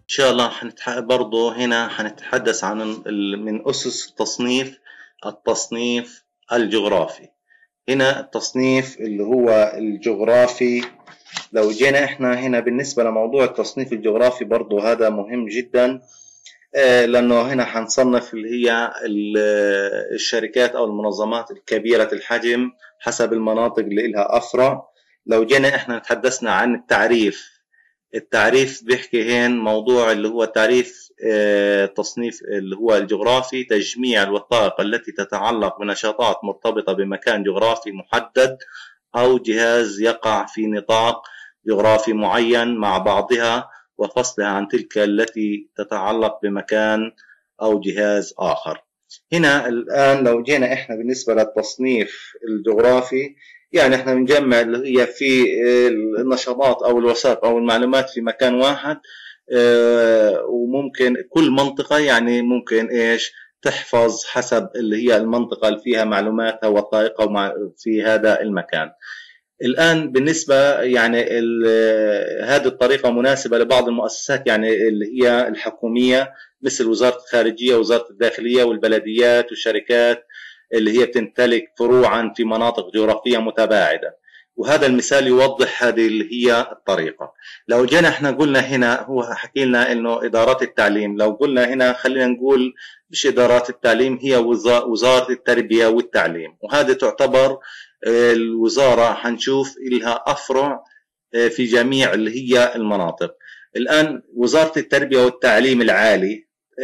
شاء الله برضه هنا حنتحدث عن من أسس التصنيف الجغرافي. هنا التصنيف اللي هو الجغرافي، لو جينا احنا هنا بالنسبة لموضوع التصنيف الجغرافي برضه هذا مهم جدا، لأنه هنا حنصنف اللي هي الشركات أو المنظمات الكبيرة الحجم حسب المناطق اللي لها أفرع. لو جينا احنا تحدثنا عن التعريف بيحكي هين موضوع اللي هو تعريف تصنيف اللي هو الجغرافي: تجميع الوثائق التي تتعلق بنشاطات مرتبطة بمكان جغرافي محدد أو جهاز يقع في نطاق جغرافي معين مع بعضها، وفصلها عن تلك التي تتعلق بمكان أو جهاز آخر. هنا الآن لو جينا إحنا بالنسبة للتصنيف الجغرافي، يعني إحنا بنجمع اللي هي في النشاطات أو الوثائق أو المعلومات في مكان واحد، وممكن كل منطقة يعني ممكن إيش تحفظ حسب اللي هي المنطقة اللي فيها معلوماتها ووثائقها في هذا المكان. الآن بالنسبة يعني هذه الطريقة مناسبة لبعض المؤسسات يعني اللي هي الحكومية، مثل وزارة الخارجية ووزارة الداخلية والبلديات والشركات اللي هي تمتلك فروعا في مناطق جغرافية متباعدة. وهذا المثال يوضح هذه اللي هي الطريقة. لو جينا احنا قلنا هنا، هو حكي لنا انه ادارات التعليم، لو قلنا هنا خلينا نقول مش ادارات التعليم، هي وزارة التربية والتعليم، وهذه تعتبر الوزارة حنشوف لها أفرع في جميع اللي هي المناطق. الآن وزارة التربية والتعليم العالي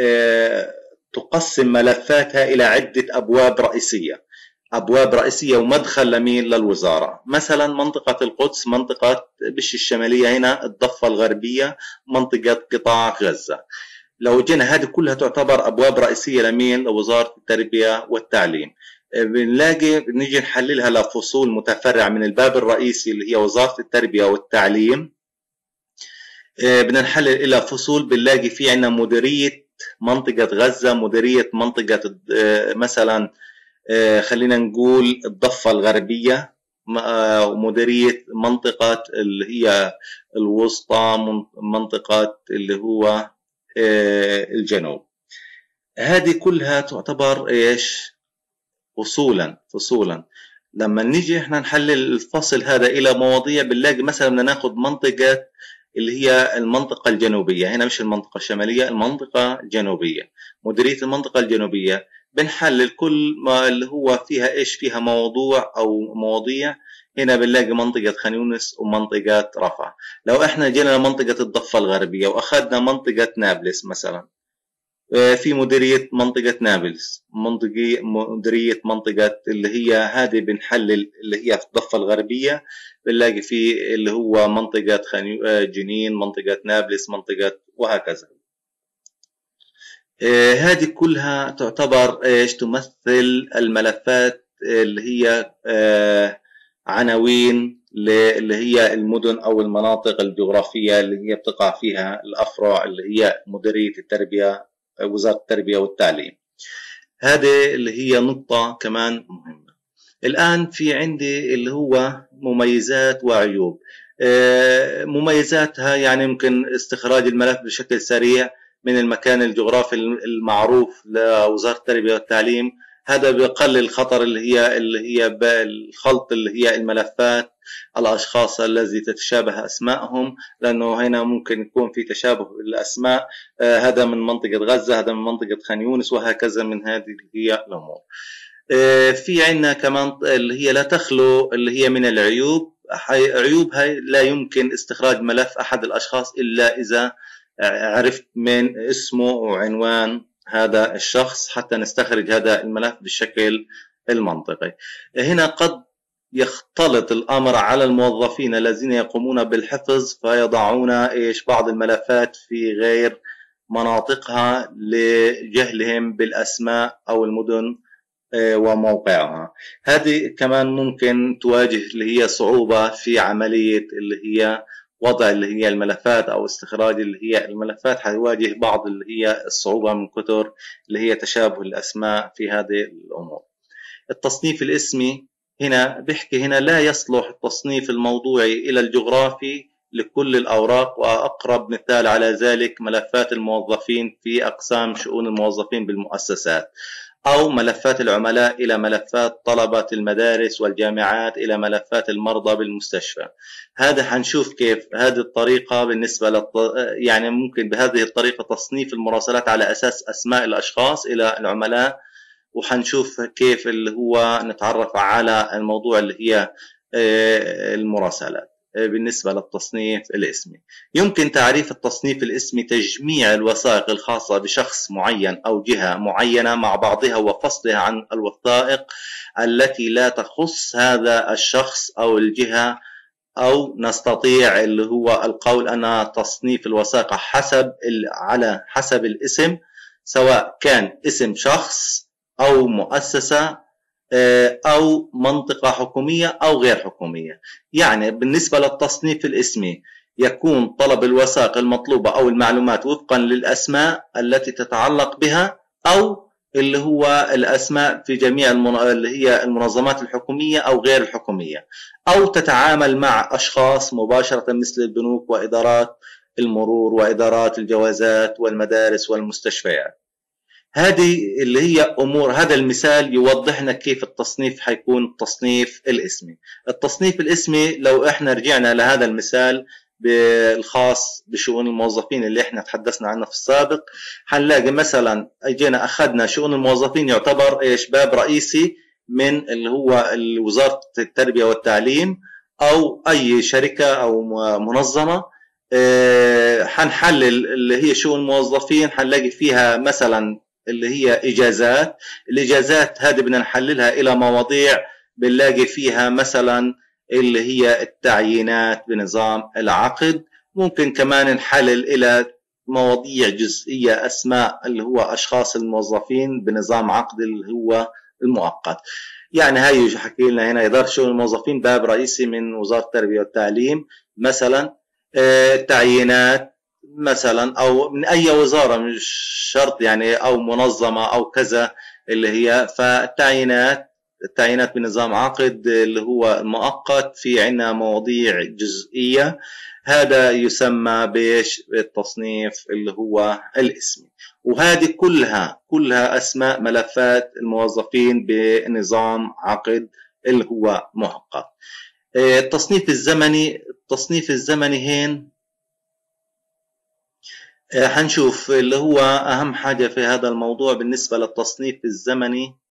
تقسم ملفاتها إلى عدة أبواب رئيسية ومدخل لمين للوزارة. مثلا منطقة القدس، منطقة بش الشمالية، هنا الضفة الغربية، منطقة قطاع غزة. لو جينا هذه كلها تعتبر أبواب رئيسية لمين لوزارة التربية والتعليم. بنيجي نحللها لفصول متفرعة من الباب الرئيسي اللي هي وزارة التربية والتعليم، بدنا نحلل إلى فصول. بنلاقي في عندنا مديرية منطقة غزة، مديرية منطقة مثلا خلينا نقول الضفة الغربية، ومديرية منطقة اللي هي الوسطى، منطقة اللي هو الجنوب. هذه كلها تعتبر ايش؟ فصولا. لما نيجي احنا نحلل الفصل هذا الى مواضيع، بنلاقي مثلا بدنا ناخذ منطقه اللي هي المنطقه الجنوبيه، هنا مش المنطقه الشماليه، المنطقه الجنوبيه، مديريه المنطقه الجنوبيه. بنحلل كل ما اللي هو فيها ايش، فيها موضوع او مواضيع. هنا بنلاقي منطقه خان يونس ومنطقه رفح. لو احنا جينا لمنطقه الضفه الغربيه واخذنا منطقه نابلس مثلا، في مديرية منطقة نابلس، مديرية منطقة اللي هي هذه بنحلل اللي هي في الضفة الغربية، بنلاقي في اللي هو منطقة جنين، منطقة نابلس، منطقة وهكذا. هذه كلها تعتبر ايش؟ تمثل الملفات اللي هي عناوين اللي هي المدن او المناطق الجغرافية اللي هي بتقع فيها الافرع اللي هي مديرية التربية، وزارة التربية والتعليم. هذه اللي هي نقطة كمان مهمة. الآن في عندي اللي هو مميزات وعيوب. مميزاتها يعني ممكن استخراج الملف بشكل سريع من المكان الجغرافي المعروف لوزارة التربية والتعليم. هذا بيقلل خطر اللي هي الخلط اللي هي الملفات، الأشخاص الذي تتشابه أسمائهم، لأنه هنا ممكن يكون في تشابه الأسماء، هذا من منطقة غزة، هذا من منطقة خان يونس، وهكذا من هذه هي الأمور. في عندنا كمان اللي هي لا تخلو اللي هي من العيوب. عيوبها لا يمكن استخراج ملف أحد الأشخاص إلا إذا عرفت من اسمه وعنوان هذا الشخص حتى نستخرج هذا الملف بالشكل المنطقي. هنا قد يختلط الأمر على الموظفين الذين يقومون بالحفظ، فيضعون إيش بعض الملفات في غير مناطقها لجهلهم بالأسماء أو المدن وموقعها. هذه كمان ممكن تواجه اللي هي صعوبة في عملية اللي هي وضع اللي هي الملفات أو استخراج اللي هي الملفات، حيواجه بعض اللي هي الصعوبة من كثر اللي هي تشابه الأسماء في هذه الأمور. التصنيف الاسمي هنا بيحكي هنا لا يصلح التصنيف الموضوعي إلى الجغرافي لكل الأوراق. وأقرب مثال على ذلك ملفات الموظفين في أقسام شؤون الموظفين بالمؤسسات، أو ملفات العملاء إلى ملفات طلبة المدارس والجامعات إلى ملفات المرضى بالمستشفى. هذا حنشوف كيف هذه الطريقة بالنسبة يعني ممكن بهذه الطريقة تصنيف المراسلات على أساس أسماء الأشخاص إلى العملاء. وحنشوف كيف اللي هو نتعرف على الموضوع اللي هي المراسلات. بالنسبة للتصنيف الاسمي، يمكن تعريف التصنيف الاسمي تجميع الوثائق الخاصة بشخص معين أو جهة معينة مع بعضها وفصلها عن الوثائق التي لا تخص هذا الشخص أو الجهة، أو نستطيع اللي هو القول أن تصنيف الوثائق على حسب الاسم، سواء كان اسم شخص أو مؤسسة أو منطقة حكومية أو غير حكومية. يعني بالنسبة للتصنيف الاسمي يكون طلب الوثائق المطلوبة أو المعلومات وفقا للأسماء التي تتعلق بها، أو اللي هو الأسماء في جميع اللي هي المنظمات الحكومية أو غير الحكومية، أو تتعامل مع أشخاص مباشرة مثل البنوك وإدارات المرور وإدارات الجوازات والمدارس والمستشفيات. هذه اللي هي أمور. هذا المثال يوضحنا كيف التصنيف حيكون التصنيف الاسمي. التصنيف الاسمي لو احنا رجعنا لهذا المثال بالخاص بشؤون الموظفين اللي احنا تحدثنا عنه في السابق، حنلاقي مثلا اجينا اخذنا شؤون الموظفين يعتبر ايش باب رئيسي من اللي هو وزارة التربية والتعليم او اي شركة او منظمة. حنحلل اللي هي شؤون الموظفين، حنلاقي فيها مثلا اللي هي إجازات. الإجازات هذه بدنا نحللها إلى مواضيع، بنلاقي فيها مثلا اللي هي التعيينات بنظام العقد. ممكن كمان نحلل إلى مواضيع جزئية أسماء اللي هو أشخاص الموظفين بنظام عقد اللي هو المؤقت. يعني هاي حكي لنا هنا إدارة شؤون الموظفين باب رئيسي من وزارة التربية والتعليم مثلا. تعيينات مثلا او من اي وزاره مش شرط يعني، او منظمه او كذا اللي هي. فالتعيينات بنظام عقد اللي هو مؤقت، في عنا مواضيع جزئيه. هذا يسمى بايش؟ بالتصنيف اللي هو الاسمي. وهذه كلها اسماء ملفات الموظفين بنظام عقد اللي هو مؤقت. التصنيف الزمني هين حنشوف اللي هو أهم حاجة في هذا الموضوع بالنسبة للتصنيف الزمني.